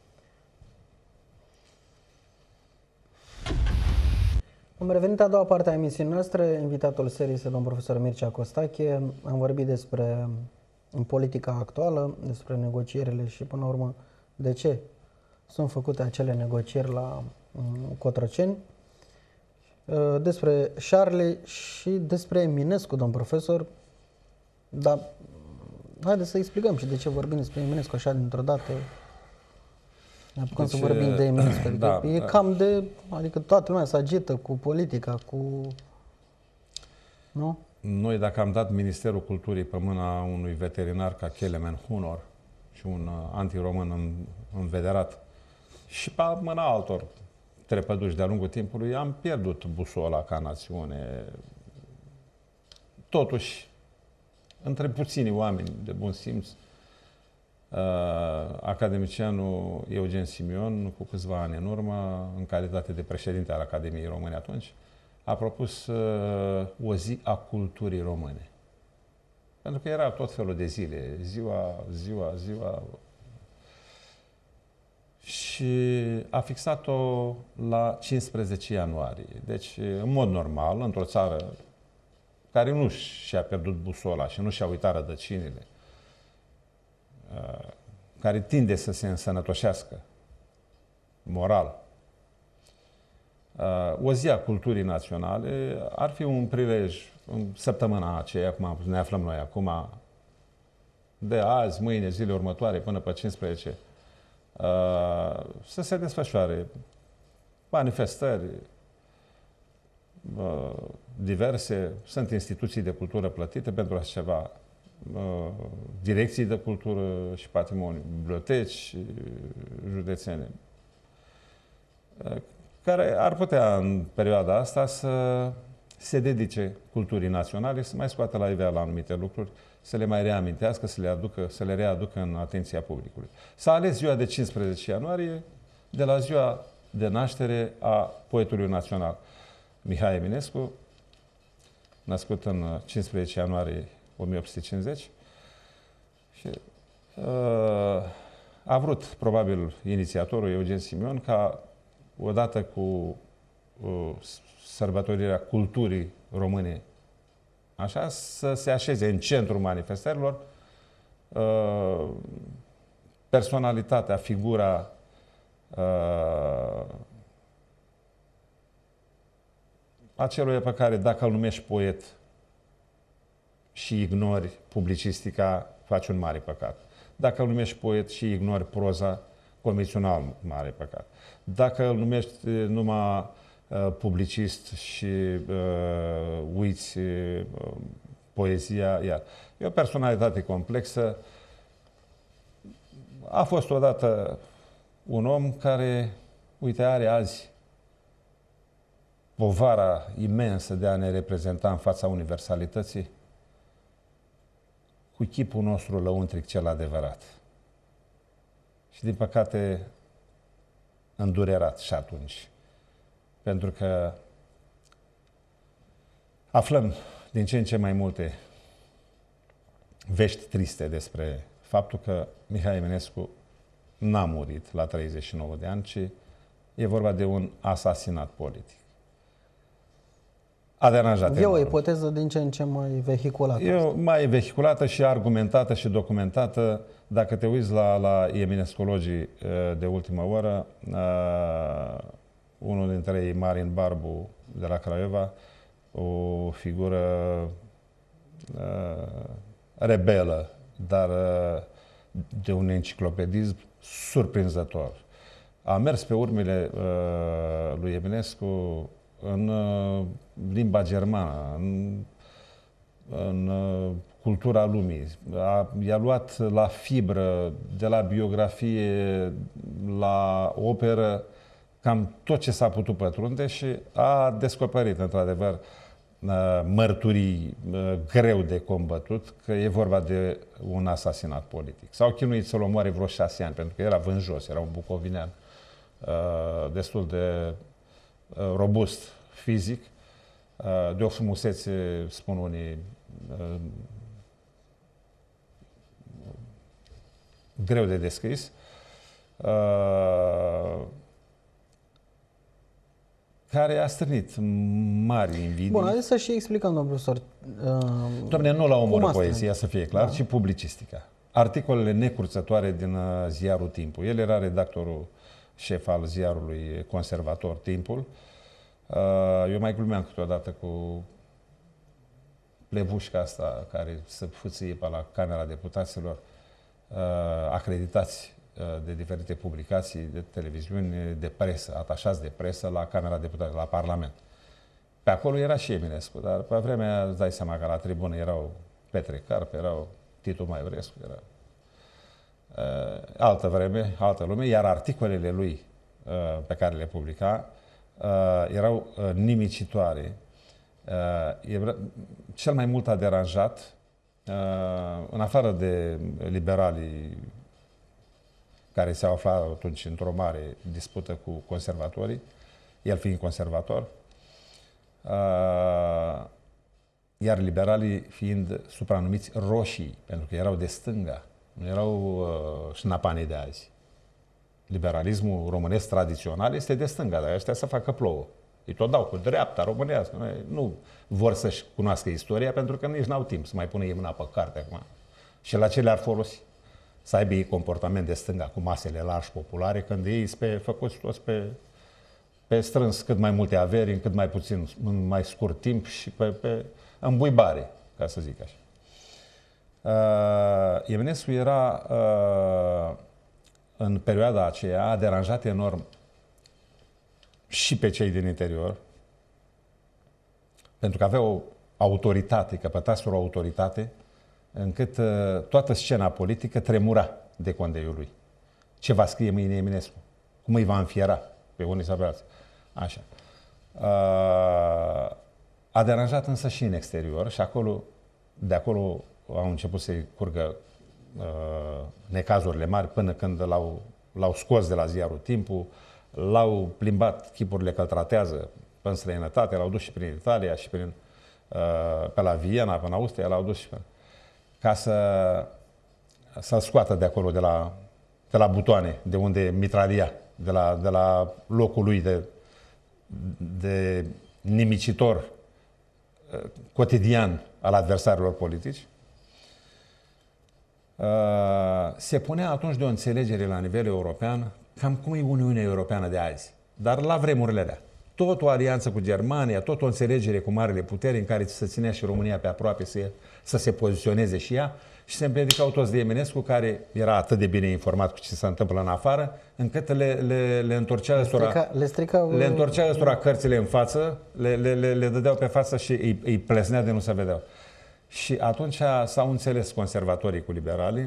Am revenit a doua parte a emisiunii noastre. Invitatul serii este domnul profesor Mircea Costache. Am vorbit despre în politica actuală, despre negocierile și până la urmă de ce sunt făcute acele negocieri la Cotroceni, despre Charlie și despre Eminescu, domn profesor. Dar haideți să explicăm și de ce vorbim despre Eminescu așa dintr-o dată. Ne apucăm deci, să vorbim de Eminescu. Adică da, e cam de... Adică toată lumea se agită cu politica, cu... Nu? Noi, dacă am dat Ministerul Culturii pe mâna unui veterinar ca Kelemen Hunor și un antiromân învederat și pe mâna altor trepăduși de-a lungul timpului, am pierdut busola ca națiune. Totuși, între puțini oameni de bun simț, uh, academicianul Eugen Simion, cu câțiva ani în urmă, în calitate de președinte al Academiei Române atunci, a propus uh, o zi a culturii române. Pentru că era tot felul de zile, ziua, ziua, ziua. și a fixat-o la cincisprezece ianuarie. Deci, în mod normal, într-o țară care nu și-a pierdut busola și nu și-a uitat rădăcinile, care tinde să se însănătoșească moral, o zi a culturii naționale ar fi un prilej în săptămâna aceea, cum ne aflăm noi acum, de azi, mâine, zile următoare, până pe cincisprezece, să se desfășoare manifestări diverse, sunt instituții de cultură plătite pentru așa ceva, direcții de cultură și patrimoniu, biblioteci județene, care ar putea în perioada asta să se dedice culturii naționale, să mai scoată la iveală anumite lucruri, să le mai reamintească, să le, aducă, să le readucă în atenția publicului. S-a ales ziua de cincisprezece ianuarie de la ziua de naștere a poetului național Mihai Eminescu, născut în cincisprezece ianuarie o mie opt sute cincizeci, și uh, a vrut, probabil, inițiatorul Eugen Simion, ca odată cu uh, sărbătorirea culturii române, așa, să se așeze în centrul manifestărilor uh, personalitatea, figura uh, acelui pe care, dacă îl numești poet și ignori publicistica, faci un mare păcat. Dacă îl numești poet și ignori proza, comiți un alt mare păcat. Dacă îl numești numai uh, publicist și uh, uiți uh, poezia, iar e o personalitate complexă. A fost odată un om care, uite, are azi povara imensă de a ne reprezenta în fața universalității cu chipul nostru lăuntric cel adevărat. Și, din păcate, îndurerat și atunci. Pentru că aflăm din ce în ce mai multe vești triste despre faptul că Mihai Eminescu n-a murit la treizeci și nouă de ani, ci e vorba de un asasinat politic. A deranjat. E o ipoteză din ce în ce mai vehiculată. E mai vehiculată și argumentată și documentată. Dacă te uiți la, la eminescologii de ultimă oră, uh, unul dintre ei, Marin Barbu, de la Craiova, o figură uh, rebelă, dar uh, de un enciclopedism surprinzător. A mers pe urmele uh, lui Eminescu în uh, limba germană, în, în uh, cultura lumii. A, i-a luat la fibră, de la biografie la operă, cam tot ce s-a putut pătrunde și a descoperit, într-adevăr, uh, mărturii uh, greu de combătut, că e vorba de un asasinat politic. S-au chinuit să-l omoare vreo șase ani, pentru că era vânjos, era un bucovinean uh, destul de robust fizic, de o frumusețe, spun unii, greu de descris, care a strânit mari invidii. Bun, haideți să și explicăm, domnul profesor. Doamne, nu la omoră poezia, să fie clar, da, ci publicistica. Articolele necurțătoare din ziarul Timpul. El era redactorul șef al ziarului conservator Timpul. Eu mai glumeam câteodată cu plevușca asta care se fâțâie pe la Camera Deputaților, acreditați de diferite publicații, de televiziuni, de presă, atașați de presă la Camera Deputaților, la Parlament. Pe acolo era și Eminescu, dar pe vremea aia îți dai seama că la tribună erau Petre Carp, erau Titu Maiorescu, era uh, altă vreme, altă lume, iar articolele lui uh, pe care le publica uh, erau uh, nimicitoare. Uh, era, cel mai mult a deranjat, uh, în afară de liberalii care se aflau atunci într-o mare dispută cu conservatorii, el fiind conservator, uh, iar liberalii fiind supranumiți roșii, pentru că erau de stânga, nu erau uh, șnapanii de azi. Liberalismul românesc tradițional este de stânga, dar ăștia să facă plouă. Îi tot dau cu dreapta românească. Nu vor să-și cunoască istoria pentru că nici n-au timp să mai pună ei mâna pe carte acum. Și la ce le-ar folosi? Să aibă ei comportament de stânga cu masele largi populare, când ei sunt pe, făcuți toți pe, pe strâns cât mai multe averi în cât mai puțin, în mai scurt timp și pe, pe îmbuibare, ca să zic așa. Uh, Eminescu era uh, în perioada aceea a deranjat enorm și pe cei din interior, pentru că avea o autoritate, căpătaseră o autoritate, încât uh, toată scena politică tremura de condeiul lui. Ce va scrie mâine Eminescu? Cum îi va înfiera pe unii sau pe alții? Așa. Uh, a deranjat însă și în exterior și acolo, de acolo au început să-i curgă uh, necazurile mari până când l-au, l-au scos de la ziarul Timpul, l-au plimbat chipurile că îl tratează în străinătate, l-au dus și prin Italia și prin, uh, pe la Viena, până în Austria, l-au dus și pe, ca să, să-l scoată de acolo, de la, de la butoane, de unde mitralia, de la, de la locul lui de, de nimicitor uh, cotidian al adversarilor politici. Uh, se punea atunci de o înțelegere la nivel european, cam cum e Uniunea Europeană de azi, dar la vremurile alea. Tot o alianță cu Germania, tot o înțelegere cu marile puteri în care să ținea și România pe aproape să, să se poziționeze și ea și se împiedicau toți de Eminescu, care era atât de bine informat cu ce se întâmplă în afară, încât le, le, le întorcea ăstora, le, strica, le întorcea ăstora cărțile în față, le, le, le, le dădeau pe față și îi, îi plesnea de nu se vedeau. Și atunci s-au înțeles conservatorii cu liberalii,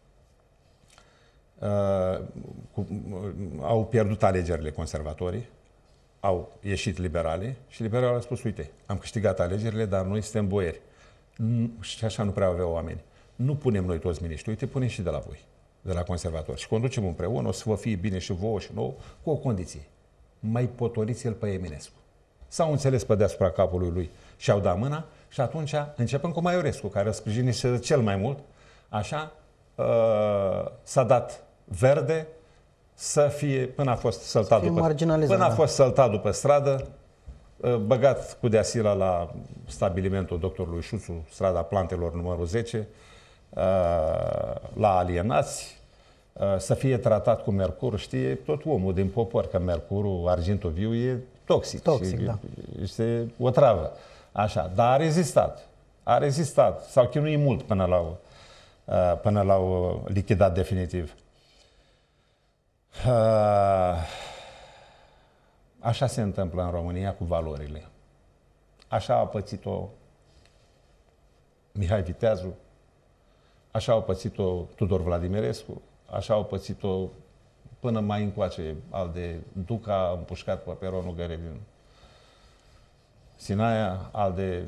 uh, cu, uh, au pierdut alegerile conservatorii, au ieșit liberalii și liberalii au spus, uite, am câștigat alegerile, dar noi suntem boieri. Și așa nu prea aveau oameni. Nu punem noi toți miniștri, uite, punem și de la voi, de la conservatori. Și conducem împreună, o să vă fie bine și vouă și nouă, cu o condiție. Mai potoliți-l pe Eminescu. S-au înțeles pe deasupra capului lui și au dat mâna și atunci, începând cu Maiorescu, care a sprijinit cel mai mult, așa, uh, s-a dat verde să fie, până a fost săltat după, până a fost săltat după stradă, uh, băgat cu deasila la stabilimentul doctorului Șuțu, strada Plantelor numărul zece, uh, la alienați, uh, să fie tratat cu mercur. Știe tot omul din popor că mercurul, argintul viu, e toxic. Toxic, da. Este o travă. Așa, dar a rezistat. A rezistat. S-au chinuit mult până l-au, uh, până l-au lichidat definitiv. Uh, așa se întâmplă în România cu valorile. Așa a pățit-o Mihai Viteazu, așa au pățit-o Tudor Vladimirescu, așa au pățit-o până mai încoace al de Duca împușcat pe peronul gării din Sinaia, al de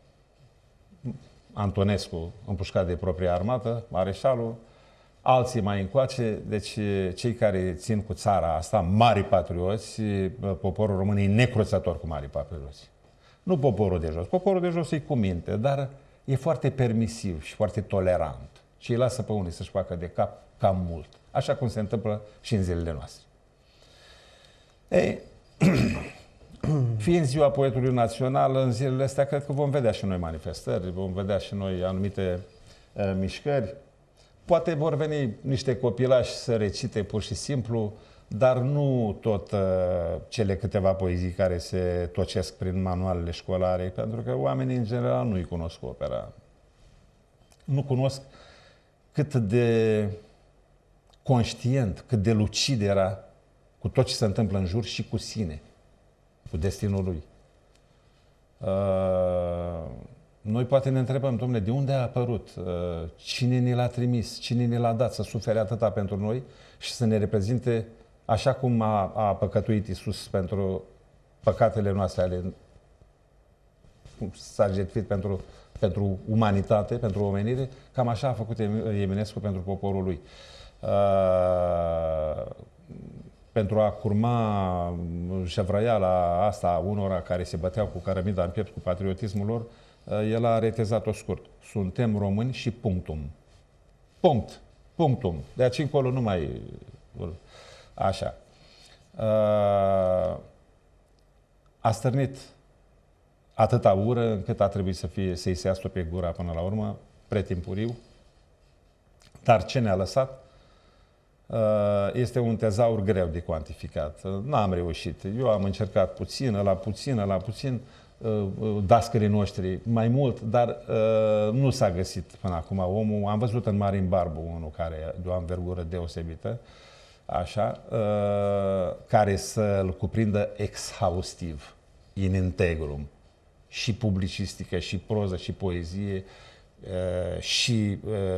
Antonescu împușcat de propria armată, mareșalul, alții mai încoace, deci cei care țin cu țara asta, mari patrioți, poporul român e necruțător cu mari patrioți. Nu poporul de jos. Poporul de jos e cu minte, dar e foarte permisiv și foarte tolerant. Și îi lasă pe unii să-și facă de cap cam mult. Așa cum se întâmplă și în zilele noastre. Ei, fiind ziua poetului național, în zilele astea cred că vom vedea și noi manifestări, vom vedea și noi anumite uh, mișcări. Poate vor veni niște copilași să recite pur și simplu, dar nu tot uh, cele câteva poezii care se tocesc prin manualele școlare, pentru că oamenii în general nu-i cunosc opera. Nu cunosc cât de conștient, cât de lucid era cu tot ce se întâmplă în jur și cu sine, cu destinul lui. Uh, noi poate ne întrebăm, domnule, de unde a apărut? Uh, cine ne l-a trimis? Cine ne l-a dat să sufere atâta pentru noi și să ne reprezinte așa cum a, a păcătuit Iisus pentru păcatele noastre, ale, s-a jertfit pentru, pentru umanitate, pentru omenire, cam așa a făcut Eminescu pentru poporul lui. Uh, pentru a curma șevrăiala asta unora care se băteau cu cărămida în piept cu patriotismul lor, uh, el a retezat-o scurt. Suntem români și punctum. Punct. Punctum. De aici încolo nu mai... Așa. Uh, a stârnit atâta ură încât a trebuit să fie, să-i se astupe gura până la urmă, pretimpuriu. Dar ce ne-a lăsat este un tezaur greu de cuantificat. N-am reușit. Eu am încercat puțin, la puțin, la puțin, dascării noștri mai mult, dar nu s-a găsit până acum omul. Am văzut în Marin Barbu unul care de o anvergură deosebită, așa, care să-l cuprindă exhaustiv, in integrum, și publicistică, și proză, și poezie, și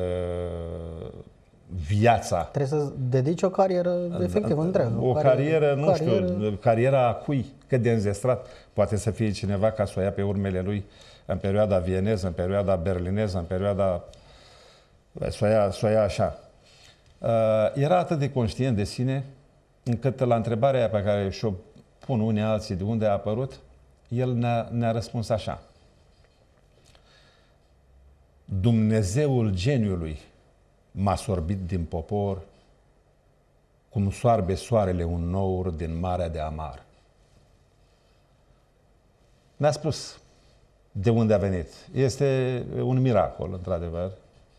viața. Trebuie să dedici o carieră efectiv întreagă. O carieră, nu carieră... știu, cariera a cui, cât de înzestrat. Poate să fie cineva ca să o ia pe urmele lui în perioada vieneză, în perioada berlineză, în perioada... Să o ia, să o ia așa. Era atât de conștient de sine, încât la întrebarea pe care și-o pun unii alții de unde a apărut, el ne-a, ne-a răspuns așa. Dumnezeul geniului m-a sorbit din popor, cum soarbe soarele un nour din marea de amar. Ne-a spus de unde a venit. Este un miracol, într-adevăr.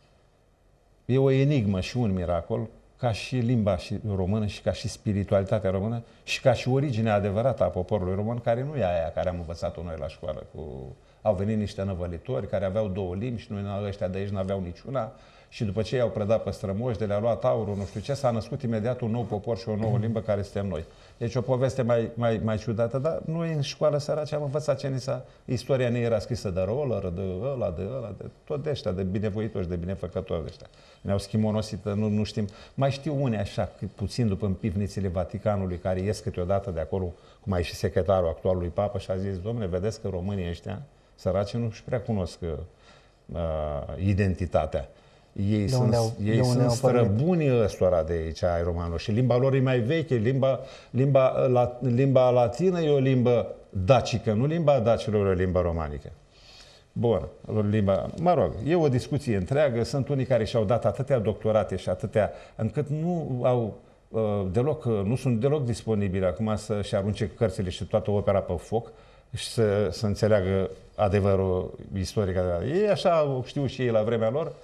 E o enigmă și un miracol, ca și limba română și ca și spiritualitatea română și ca și originea adevărată a poporului român, care nu e aia care am învățat-o noi la școală. Cu... Au venit niște năvălitori care aveau două limbi și noi ăștia de aici n-aveau niciuna. Și după ce i-au predat pe strămoși, de le-a luat aurul, nu știu ce, s-a născut imediat un nou popor și o nouă limbă care suntem noi. Deci o poveste mai, mai, mai ciudată, dar noi în școală sărace am învățat ce ni s-a... Istoria ne era scrisă de roller, de ăla, de ăla, de tot de ăștia, de binevoitori, de binefăcători de ăștia. Ne-au schimonosit, nu, nu știm. Mai știu unii așa, puțin după în pivnițele Vaticanului, care ies câteodată de acolo, cum a ieșit secretarul actualului papă și a zis, domnule, vedeți că românii ăștia, săraci, nu-și prea cunosc uh, identitatea. Ei de sunt, au, ei sunt străbunii ăstora de aici, ai romanilor. Și limba lor e mai veche, limba, limba, la, limba latină e o limbă dacică, nu limba dacilor, e o limbă romanică. Bun, limba, mă rog, e o discuție întreagă, sunt unii care și-au dat atâtea doctorate și atâtea, încât nu au uh, deloc, nu sunt deloc disponibili acum să-și arunce cărțile și toată opera pe foc și să, să înțeleagă adevărul istoric. Ei așa știu și ei la vremea lor,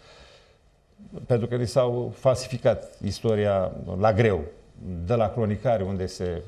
pentru că li s-au falsificat istoria la greu, de la cronicare, unde se,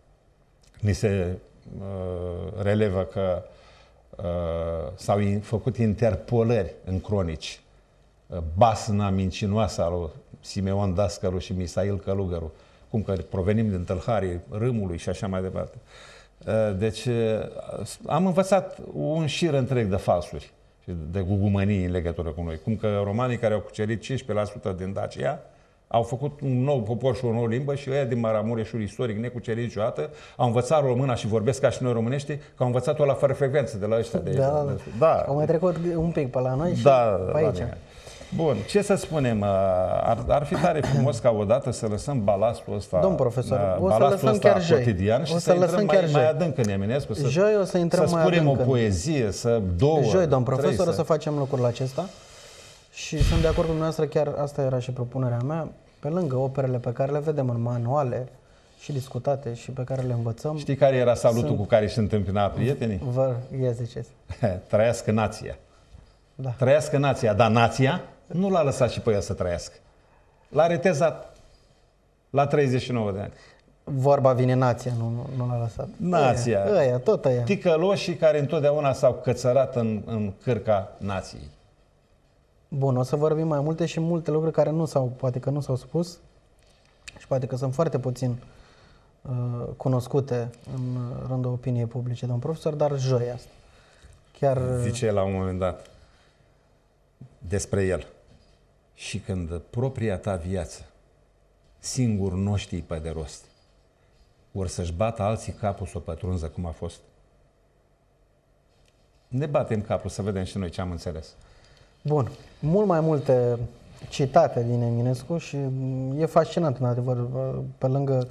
ni se uh, relevă că uh, s-au in, făcut interpolări în cronici. Uh, basna mincinoasă a lui Simeon Dascălu și Misail Călugăru, cum că provenim din tâlharii râmului și așa mai departe. Uh, deci uh, am învățat un șir întreg de falsuri, de gugumănii în legătură cu noi. Cum că romanii care au cucerit cincisprezece la sută din Dacia au făcut un nou popor și o nouă limbă și ăia din Maramureșul istoric necucerit niciodată au învățat româna și vorbesc ca și noi românești, că au învățat-o la fără frecvență de la ăștia de aici. Da, da. Da. Au mai trecut un pic pe la noi și da, pe aici. Da, bun, ce să spunem? Ar, ar fi tare frumos ca odată să lăsăm balastul ăsta, domn profesor, o să lăsăm chiar joi. cotidian și o să, să intrăm chiar mai, mai adânc în Eminescu, să, joi o să intrăm să mai spunem adânc o poezie, să două, joi, domn profesor, trei, o să facem lucrul acesta și sunt de acord cu dumneavoastră, chiar asta era și propunerea mea, pe lângă operele pe care le vedem în manuale și discutate și pe care le învățăm. Știi care era salutul sunt... cu care își întâmpina prietenii? Vă, ia ziceți. Trăiască nația. Da. Trăiască nația, dar nația nu l-a lăsat și pe el să trăiască. L-a retezat la treizeci și nouă de ani. Vorba vine nația, nu, nu, nu l-a lăsat. Nația. Aia, aia, tot aia. Ticăloșii care întotdeauna s-au cățărat în, în cârca nației. Bun, o să vorbim mai multe și multe lucruri care nu s-au, poate că nu s-au spus și poate că sunt foarte puțin uh, cunoscute în rândul opiniei publice, domn profesor, dar joi asta. Chiar... Zice la un moment dat despre el: și când propria ta viață singur nu știi pe de rost, or să-și bată alții capul să o pătrunză cum a fost. Ne batem capul să vedem și noi ce am înțeles. Bun. Mult mai multe citate din Eminescu și e fascinant, în adevăr, pe lângă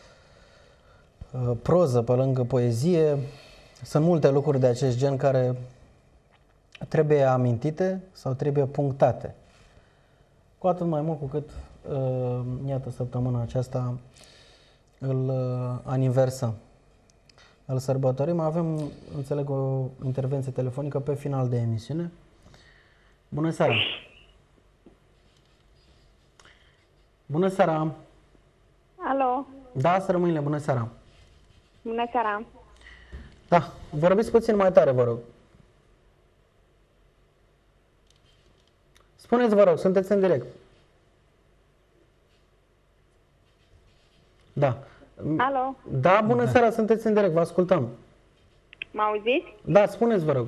proză, pe lângă poezie, sunt multe lucruri de acest gen care trebuie amintite sau trebuie punctate. Cu atât mai mult cu cât, iată, săptămâna aceasta îl uh, aniversăm. Îl sărbătorim. Avem, înțeleg, o intervenție telefonică pe final de emisiune. Bună seara! Bună seara! Alo! Da, să rămâine, bună seara! Bună seara! Da, vorbiți puțin mai tare, vă rog. Spuneți, vă rog, sunteți în direct. Da. Alo! Da, bună seara, sunteți în direct, vă ascultăm. Mă auziți? Da, spuneți, vă rog.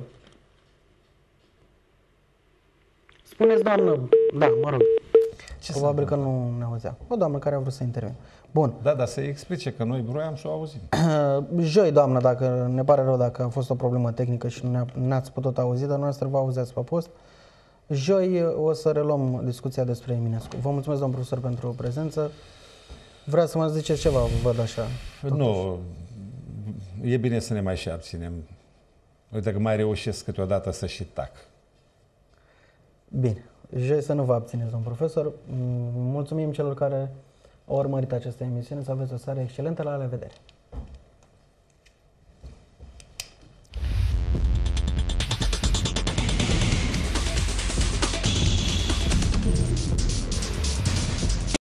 Spuneți, doamnă. Da, mă rog. Ce Probabil că nu ne auzea. O doamnă care a vrut să intervină. Bun. Da, dar să-i explice că noi vroiam să o auzim. Joi, doamnă, dacă ne pare rău dacă a fost o problemă tehnică și nu ne-ați putut auzi, dar noastră vă auzeați pe post. Joi o să reluăm discuția despre Eminescu. Vă mulțumesc, domn profesor, pentru prezență. Vreau să mă ziceți ceva, văd așa. Totuși. Nu, e bine să ne mai și abținem. Uite că mai reușesc câteodată să și tac. Bine. Joi să nu vă abțineți, domn profesor. Mulțumim celor care au urmărit această emisiune. Să aveți o seară excelentă. La revedere!